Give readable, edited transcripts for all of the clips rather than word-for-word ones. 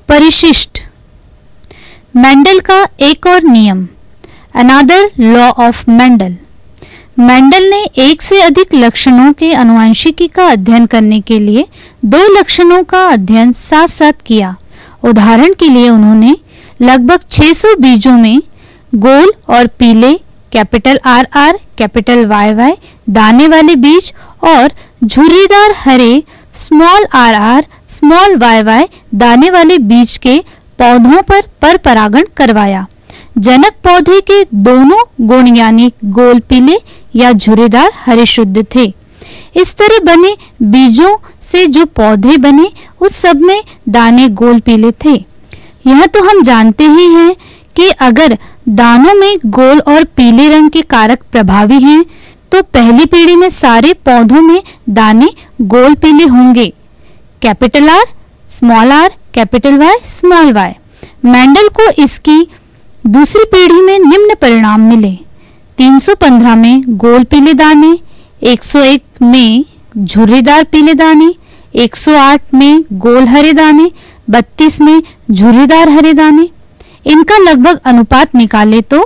परिशिष्ट। मेंडल का एक और नियम, another law of Mendel. Mendel ने एक से अधिक लक्षणों के आनुवंशिकी का अध्ययन करने के लिए दो लक्षणों का अध्ययन साथ साथ किया। उदाहरण के लिए उन्होंने लगभग 600 बीजों में गोल और पीले capital R R capital Y Y दाने वाले बीज और झुर्रीदार हरे small R R small Y Y दाने वाले बीज के पौधों पर परागण करवाया। जनक पौधे के दोनों गुण यानी गोल पीले या झुर्रीदार हरे शुद्ध थे। इस तरह बने बीजों से जो पौधे बने उस सब में दाने गोल पीले थे। यह तो हम जानते ही हैं कि अगर दानों में गोल और पीले रंग के कारक प्रभावी हैं तो पहली पीढ़ी में सारे पौधों में दाने गोल पीले होंगे। Capital R small R capital Y small Y. Mendel को इसकी दूसरी पीढ़ी में निम्न परिणाम मिले। 315 में गोल पीले दाने, 101 में झुर्रीदार पीले दाने, 108 में गोल हरे दाने, 32 में झुर्रीदार हरे दाने। इनका लगभग अनुपात निकाले तो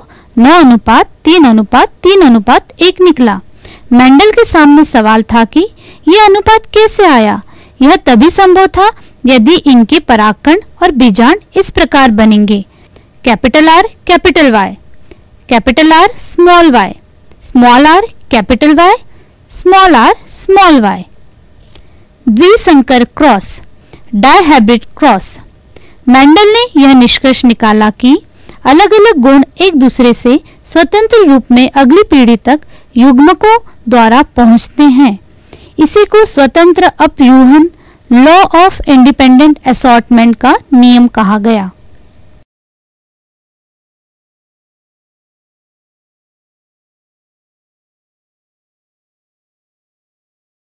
9:3:3:1 निकला। मेंडल के सामने सवाल था कि यह अनुपात कैसे आया। यह तभी संभव था यदि इनके परागकण और बीजांड इस प्रकार बनेंगे, capital R capital Y, capital R small Y, small R capital Y, small R small Y. द्विसंकर क्रॉस, डायहाइब्रिड क्रॉस। मेंडल ने यह निष्कर्ष निकाला कि अलग अलग गुण एक दूसरे से स्वतंत्र रूप में अगली पीढ़ी तक युग्मकों द्वारा पहुंचते हैं। इसी को स्वतंत्र अपव्यूहन लॉ ऑफ इंडिपेंडेंट असॉर्टमेंट का नियम कहा गया।